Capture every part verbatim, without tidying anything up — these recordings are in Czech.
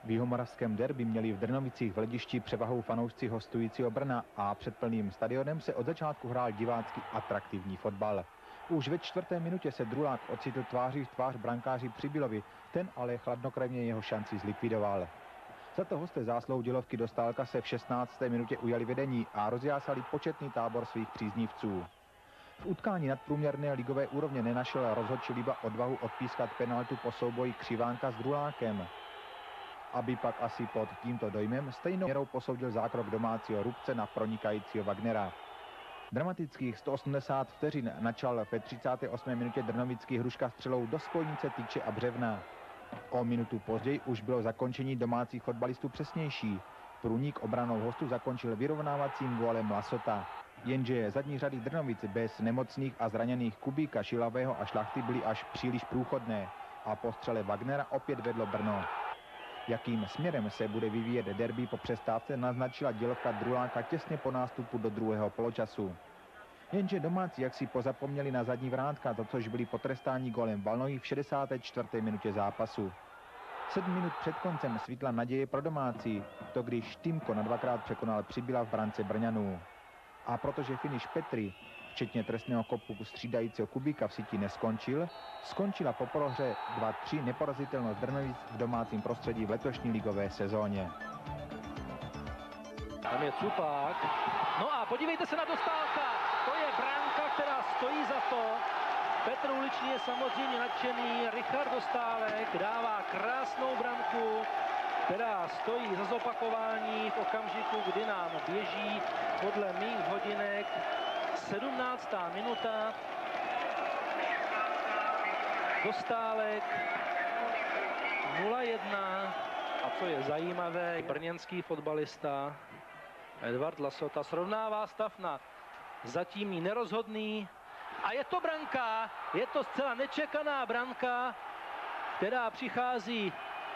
V jihomoravském derby měli v Drnovicích v hledišti převahou fanoušci hostujícího Brna a před plným stadionem se od začátku hrál divácky atraktivní fotbal. Už ve čtvrté minutě se Drulák ocitl tváří v tvář brankáři Přibylovi, ten ale chladnokrevně jeho šanci zlikvidoval. Za to hosté zásluhou dělovky Dostálka se v šestnácté minutě ujali vedení a rozjásali početný tábor svých příznivců. V utkání nadprůměrné ligové úrovně nenašel rozhodčí Líba odvahu odpískat penaltu po souboji Křivánka s Drulákem. Aby pak asi pod tímto dojmem stejnou měrou posoudil zákrok domácího Rubce na pronikajícího Wagnera. Dramatických sto osmdesát vteřin načal ve třicáté osmé minutě drnovický Hruška střelou do spojnice Tyče a Břevna. O minutu později už bylo zakončení domácích fotbalistů přesnější. Průnik obranou hostů zakončil vyrovnávacím gólem Lasota. Jenže zadní řady Drnovic bez nemocných a zraněných Kubíka, Šilavého a Šlachty byly až příliš průchodné a po střele Wagnera opět vedlo Brno. Jakým směrem se bude vyvíjet derby po přestávce, naznačila dělovka Druláka těsně po nástupu do druhého poločasu. Jenže domácí jaksi pozapomněli na zadní vrátka, za což byli potrestáni gólem Valnohy v šedesáté čtvrté minutě zápasu. Sedm minut před koncem svítla naděje pro domácí, to když Týmko na dvakrát překonal Přibyla v brance Brňanů. A protože finiš Petry, včetně trestného kopu střídajícího Kubíka v síti neskončil, skončila po prohře dva tři neporazitelnost Drnovic v domácím prostředí v letošní ligové sezóně. Tam je Cupák. No a podívejte se na Dostálka. To je branka, která stojí za to. Petr Uličný je samozřejmě nadšený. Richard Dostálek dává krásnou branku, která stojí za zopakování v okamžiku, kdy nám běží podle mých hodinek sedmnáctá minuta. Dostálek nula jedna. A co je zajímavé, brněnský fotbalista Edvard Lasota srovnává stav na zatím nerozhodný. A je to branka, je to zcela nečekaná branka, která přichází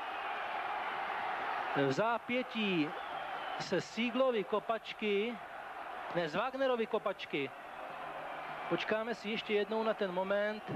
v zápětí se Síglovy kopačky, ne z Wagnerovy kopačky. Počkáme si ještě jednou na ten moment.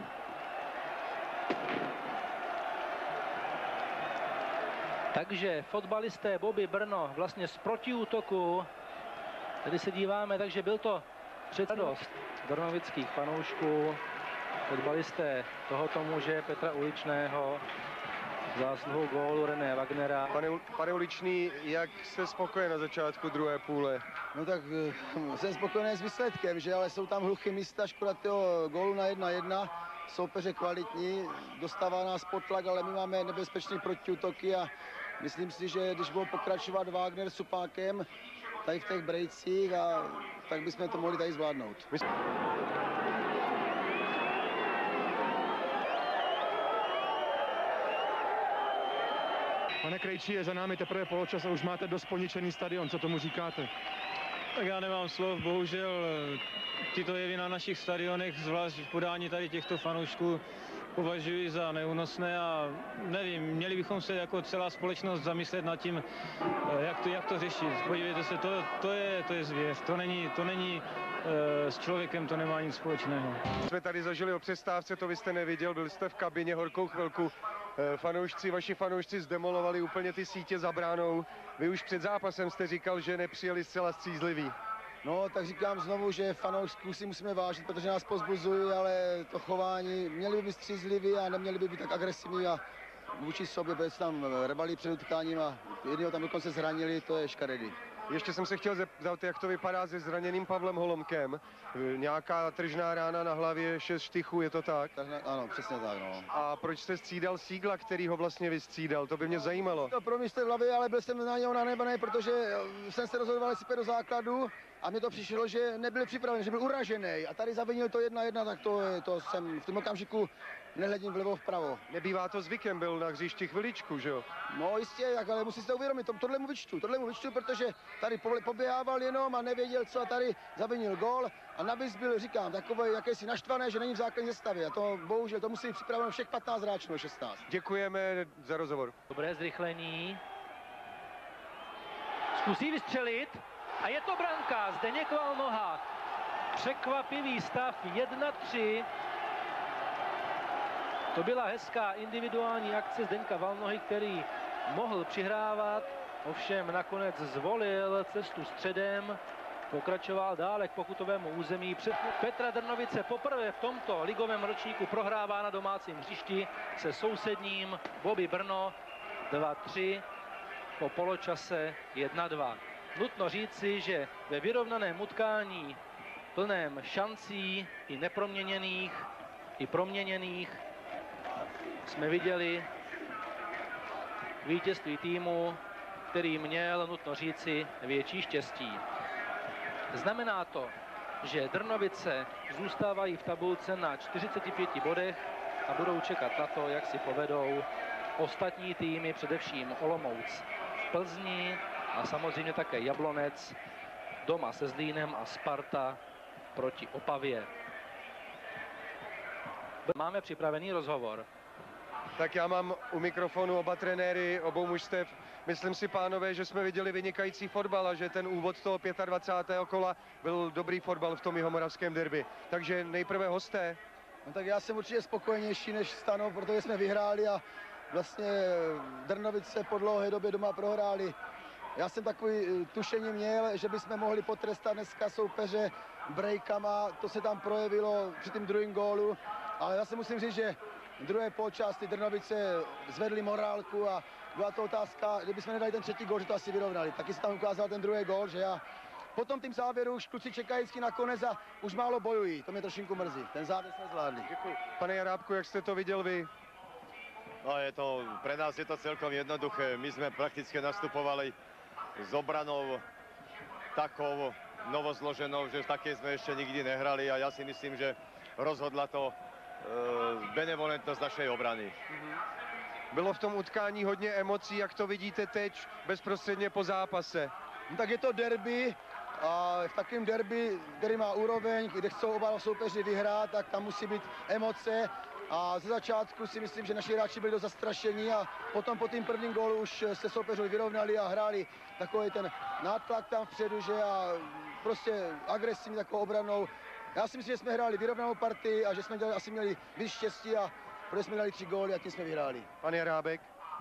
Takže fotbalisté Bobby Brno vlastně z protiútoku, tady se díváme, takže byl to předradost drnovických fanoušků, fotbalisté tohoto muže Petra Uličného, zásluhou gólu René Wagnera. Pane, pane Uličný, jak jste spokojen na začátku druhé půle? No tak jsem spokojený s výsledkem, že ale jsou tam hluché místa, škoda toho gólu na jedna jedna. Soupeře kvalitní, dostává nás pod tlak, ale my máme nebezpečné protiútoky a myslím si, že když budou pokračovat Wagner s Supákem tady v těch brejcích, a tak bychom to mohli tady zvládnout. Pane Krejčí, je za námi teprve poločas a už máte dost poničený stadion, co tomu říkáte? Tak já nemám slov, bohužel tyto jevy na našich stadionech, zvlášť v podání tady těchto fanoušků, považuji za neúnosné a nevím, měli bychom se jako celá společnost zamyslet nad tím, jak to, jak to řešit. Podívejte se, to, to, je, to je zvěř, to není, to není s člověkem, to nemá nic společného. Jsme tady zažili o přestávce, to vy jste neviděl, byl jste v kabině horkou chvilku. Fanoušci, vaši fanoušci zdemolovali úplně ty sítě za bránou. Vy už před zápasem jste říkal, že nepřijeli zcela střízliví. No, tak říkám znovu, že fanoušků si musíme vážit, protože nás pozbuzují, ale to chování měli by být střízliví a neměli by být tak agresivní a vůči sobě, protože tam rebali před utkáním a jedného tam dokonce zranili, to je škaredý. Ještě jsem se chtěl zeptat, jak to vypadá se zraněným Pavlem Holomkem. Nějaká tržná rána na hlavě, šest štychů, je to tak? Ano, přesně tak, no. A proč jste střídal Sígla, který ho vlastně vystřídal? To by mě zajímalo. To pro mě jste v hlavě, ale byl jsem na něho nanebaný, protože jsem se rozhodoval, jestli půjde do základu a mně to přišlo, že nebyl připraven, že byl uražený a tady zavinil to jedna jedna, tak to, to jsem v tom okamžiku nehledím vlevo vpravo. Nebývá to zvykem, byl na hřišti chviličku, že jo? No jistě, tak, ale musíte uvědomit, to, tohle mu vyčtu, tohle mu vyčtu, protože tady poběhával jenom a nevěděl co a tady zavinil gól a navíc byl, říkám, takový jakýsi naštvaný, že není v základní sestavě a to bohužel, to musí připraveno všech patnáct hráčů, šestnáct. Děkujeme za rozhovor. Dobré zrychlení. Zkusí vystřelit a je to branka, Zdeněk Valnoha. Překvapivý stav jedna tři. To byla hezká individuální akce Zdeňka Valnohy, který mohl přihrávat, ovšem nakonec zvolil cestu středem, pokračoval dále k pokutovému území. Před Petra Drnovice poprvé v tomto ligovém ročníku prohrává na domácím hřišti se sousedním Bobby Brno dva tři, po poločase jedna dva. Nutno říci, že ve vyrovnaném utkání plném šancí i neproměněných, i proměněných jsme viděli vítězství týmu, který měl, nutno říci, větší štěstí. Znamená to, že Drnovice zůstávají v tabulce na čtyřiceti pěti bodech a budou čekat na to, jak si povedou ostatní týmy, především Olomouc v Plzni a samozřejmě také Jablonec doma se Zlínem a Sparta proti Opavě. Máme připravený rozhovor. Tak já mám u mikrofonu oba trenéry, obou mužstev. Myslím si, pánové, že jsme viděli vynikající fotbal a že ten úvod toho dvacátého pátého kola byl dobrý fotbal v tom jihomoravském derby. Takže nejprve hosté. No tak já jsem určitě spokojenější než Stanov, protože jsme vyhráli a vlastně Drnovice po dlouhé době doma prohráli. Já jsem takový tušení měl, že bychom mohli potrestat dneska soupeře breakama, to se tam projevilo při tím druhém gólu, ale já si musím říct, že v druhé poločásti Drnovice zvedli morálku a byla to otázka, kdybychom nedali ten třetí gól, že to asi vyrovnali. Taky se tam ukázal ten druhý gól, že já potom tým závěru už kluci čekají na konec a už málo bojují. To mě trošinku mrzí. Ten závěr jsme zvládli. Děkuji. Pane Jarábku, jak jste to viděl vy? No je to, pre nás je to celkom jednoduché. My sme prakticky nastupovali s obranou takou novozloženou, že také sme ešte nikdy nehrali a ja si myslím, že rozhodla to e, benevolentnosť našej obrany. Bylo v tom utkání hodně emocí, jak to vidíte teď bezprostředně po zápase? No tak je to derby a v takovém derby, který má úroveň, kde chcou oba soupeři vyhrát, tak tam musí být emoce. A ze začátku si myslím, že naši hráči byli dost zastrašení a potom po tým prvním gólu už se soupeři vyrovnali a hráli takový ten nátlak tam vpředu, že a prostě agresivní takovou obranou. Já si myslím, že jsme hráli vyrovnanou partii a že jsme dělali, asi měli víc štěstí a protože jsme dali tři góly a tím jsme vyhráli. Pan Jarábek?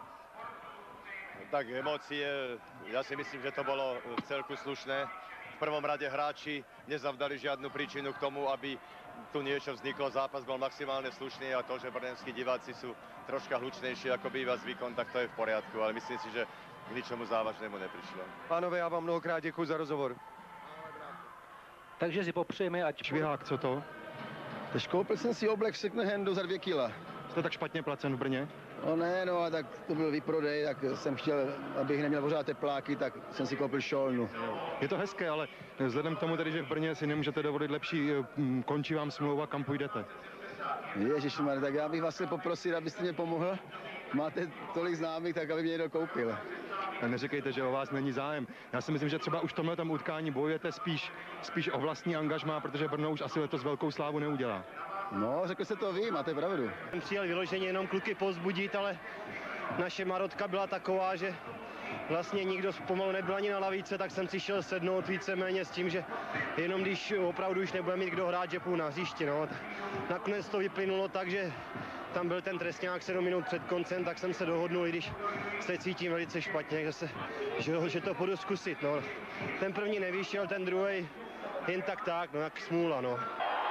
Tak emócie, ja si myslím, že to bolo v celku slušné. V prvom rade hráči nezavdali žiadnu príčinu k tomu, aby tu niečo vzniklo. Zápas bol maximálne slušný a to, že brněnskí diváci sú troška hlučnejší, ako býva zvykom, tak to je v poriadku, ale myslím si, že k ničomu závažnému neprišlo. Pánové, já vám mnohokrát děkuji za rozhovor. Takže si popřejeme, ať... Švihák, co to? Tež koupil jsem si oblek v second handu za dvě kila. Jste tak špatně placen v Brně? No ne, no a tak to byl výprodej, tak jsem chtěl, abych neměl pořád tepláky, tak jsem si koupil šolnu. Je to hezké, ale vzhledem k tomu tedy, že v Brně si nemůžete dovolit lepší, končí vám smlouva, kam půjdete? Ježišmarja, tak já bych vás chtěl poprosit, abyste mě pomohl. Máte tolik známých, tak aby mě někdo koupil. Neříkejte, že o vás není zájem. Já si myslím, že třeba už v tomhletom utkání bojujete spíš, spíš o vlastní angažmá, protože Brno už asi letos velkou slávu neudělá. No, řekl jste to vy, máte pravdu. Jsem přijel vyloženě jenom kluky povzbudit, ale naše marotka byla taková, že vlastně nikdo pomalu nebyl ani na lavice, tak jsem si šel sednout víceméně s tím, že jenom když opravdu už nebude mít kdo hrát, že půjdu na hřiště. No. Nakonec to vyplynulo tak, že tam byl ten trestňák sedm minut před koncem, tak jsem se dohodnul, i když se cítím velice špatně, že, se, že, že to půjdu zkusit. No. Ten první nevyšel, ten druhý jen tak tak, no jak smůla. No.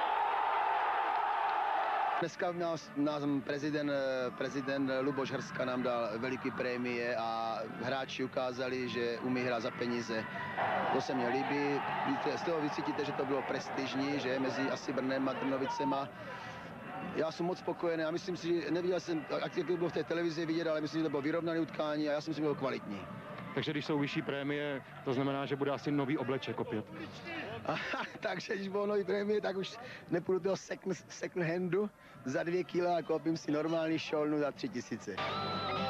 Dneska nás, nás prezident, prezident Luboš Hrska nám dal veliké prémie a hráči ukázali, že umí hrát za peníze. To se mně líbí. Z toho vycítíte, že to bylo prestižní, že mezi asi Brnem a Trnovicema. Já jsem moc spokojený a myslím si, že neviděl jsem, jak to bylo v té televizi vidět, ale myslím, že to bylo vyrovnané utkání a já si myslím, že bylo kvalitní. Takže když jsou vyšší prémie, to znamená, že bude asi nový obleček opět. Aha, takže když bylo nový prémie, tak už nepůjdu toho second, second handu za dvě kila a koupím si normální šolnu za tři tisíce.